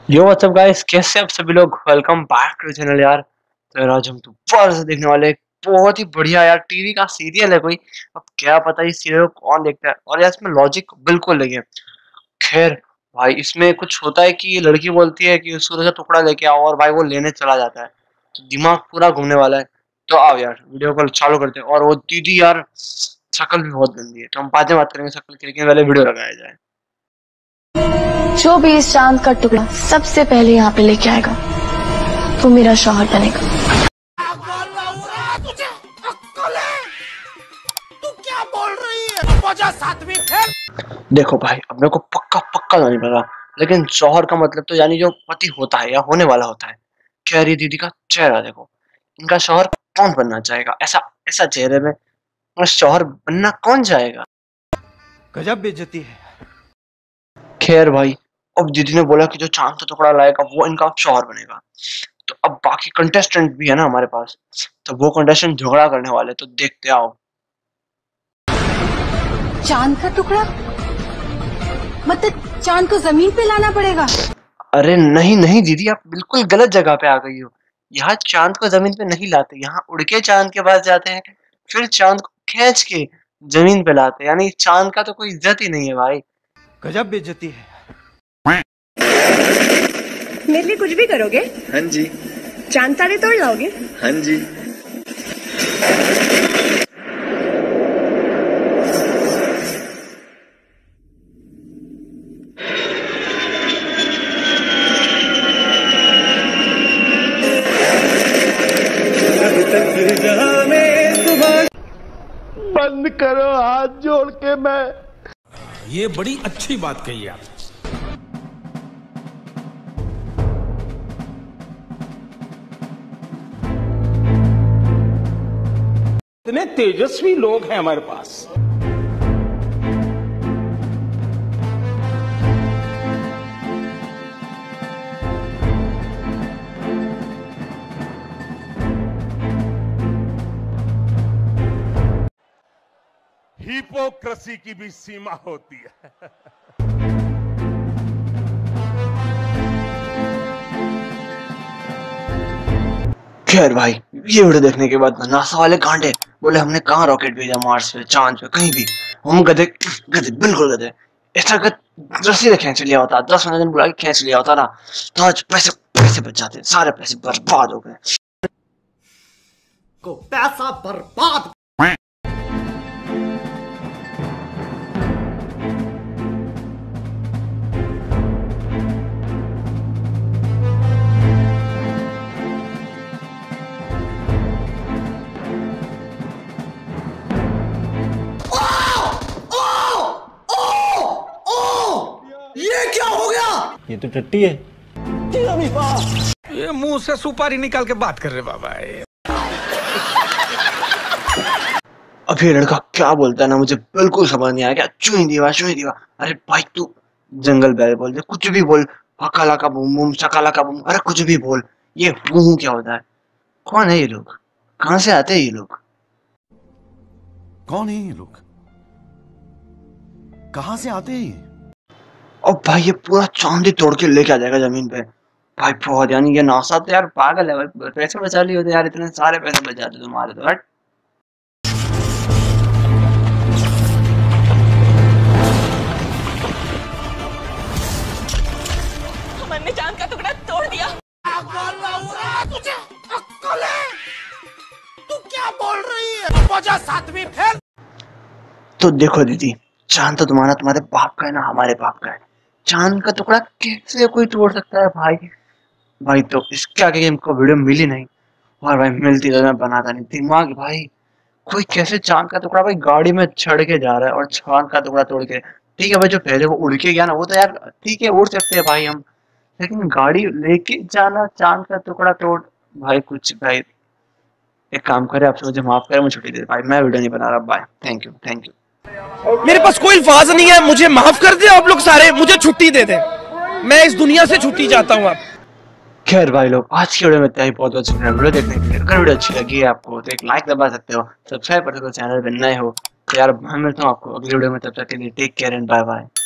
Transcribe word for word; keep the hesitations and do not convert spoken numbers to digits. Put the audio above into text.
यो WhatsApp guys, कैसे आप सभी लोग। वेलकम बैक टू चैनल यार। तो यार आज हम दोबारा से देखने वाले एक बहुत ही बढ़िया यार टीवी का सीरियल है कोई। अब क्या पता इस सीरियल को कौन देखता है, और यार इसमें लॉजिक बिल्कुल नहीं है। खैर भाई, इसमें कुछ होता है कि लड़की बोलती है कि सूरज का टुकड़ा लेके आओ, और भाई वो लेने चला जाता है। तो दिमाग पूरा घूमने वाला है। तो आओ यार वीडियो को चालू करते हैं। और वो दीदी यार शक्ल भी बहुत गंदी है, तो हम बाद में बात करेंगे शक्ल की, लेकिन पहले वीडियो लगाया जाए। जो भी इस चांद का टुकड़ा सबसे पहले यहाँ पे लेके आएगा वो मेरा शौहर बनेगा। तुझे अक्ल है? तू क्या बोल रही है? वजह सातवीं फेल। देखो भाई, अब मेरे को पक्का पक्का नहीं पता, लेकिन शौहर का मतलब तो यानी जो पति होता है या होने वाला होता है। कह रही दीदी का चेहरा देखो, इनका शौहर कौन बनना चाहेगा? ऐसा ऐसा चेहरे में और शौहर बनना कौन चाहेगा? गजब बेइज्जती है। खैर भाई, अब दीदी ने बोला कि जो चांद का टुकड़ा लाएगा वो इनका शौहर बनेगा। तो अब बाकी कंटेस्टेंट भी है ना हमारे पास, तो वो कंटेस्टेंट झगड़ा करने वाले, तो देखते आओ। चांद का टुकड़ा मतलब चांद को जमीन पे लाना पड़ेगा? अरे नहीं नहीं दीदी, आप बिल्कुल गलत जगह पे आ गई हो। यहाँ चांद को जमीन पे नहीं लाते, यहाँ उड़ के चांद के पास जाते हैं, फिर चांद को खींच के जमीन पे लाते हैं। यानी चांद का तो कोई इज्जत ही नहीं है भाई। गजब बेइज्जती है। मेरे लिए कुछ भी करोगे? हाँ जी। चांद तारे तोड़ लाओगे? हाँ जी। बंद करो हाथ जोड़ के। मैं ये बड़ी अच्छी बात कही आप। इतने तेजस्वी लोग हैं हमारे पास। हिपोक्रेसी की भी सीमा होती है। खैर भाई, ये वीडियो देखने के बाद नासा वाले कांटे बोले हमने कहाँ रॉकेट भेजा, मार्स पे, चांद पे, कहीं भी। हम गधे गधे बिल्कुल गधे। ऐसा गध रस्सी से खींच लिया होता, दस पंद्रह दिन बुला के खींच लिया होता ना, तो आज पैसे पैसे बच जाते, सारे पैसे बर्बाद हो गए। को पैसा बर्बाद। ये क्या हो गया? ये तो टट्टी है। ये मुंह से सुपारी निकाल के बात कर रहे बाबा। अब ये लड़का क्या बोलता है ना, मुझे बिल्कुल समझ नहीं आया। क्या चुई दीवा चुई दीवा? अरे भाई तू जंगल बैल बोल दे, कुछ भी बोल। फकाला का बूम बूम, शकाला का बूम, अरे कुछ भी बोल। ये हूँ क्या होता है? कौन है ये लोग? कहाँ से आते हैं ये लोग? कौन है ये लोग? कहाँ से आते हैं ये? और भाई ये पूरा चांद ही तोड़ के लेके आ जाएगा जमीन पे। भाई बहुत, यानी ये नासा तो यार पागल है भाई। पैसे बचा लिए होते यार, इतने सारे पैसे बच जाते तुम्हारे तो। हट। हमने चांद का टुकड़ा तोड़ दिया। तुझे अक्ल है? तू क्या बोल रही है? वजह सातवीं फेल। तो देखो दीदी, चांद तो तुम्हारा तुम्हारे बाप का है ना, हमारे बाप का है। चांद का टुकड़ा कैसे कोई तोड़ सकता है भाई? भाई तो इसके आगे हमको वीडियो मिली नहीं, और भाई मिलती तो मैं बनाता नहीं। दिमाग भाई, कोई कैसे चांद का टुकड़ा भाई गाड़ी में चढ़ के जा रहा है और चांद का टुकड़ा तोड़ के। ठीक है भाई, जो पहले वो उड़ के गया ना, वो तो यार ठीक है, उड़ सकते हैं भाई हम, लेकिन गाड़ी लेके जाना चांद का टुकड़ा तोड़, भाई कुछ। भाई एक काम करे, आपसे मुझे माफ करें, मुझे छुट्टी दे भाई, मैं वीडियो नहीं बना रहा। Bye, thank you thank you. मेरे पास कोई अल्फाज नहीं है, मुझे माफ कर दे आप लोग सारे, मुझे छुट्टी दे दे। मैं इस दुनिया से छुट्टी चाहता हूँ। आप खैर भाई लोग, आज की वीडियो में इतना ही। बहुत बहुत शुक्रिया वीडियो देखने के लिए। अगर वीडियो अच्छी लगी है आपको तो एक लाइक दबा सकते हो, सब्सक्राइब कर सकते हो चैनल पे नए हो तो यार। मैं मिलता हूँ आपको अगली वीडियो में, तब तक के लिए take care and bye bye.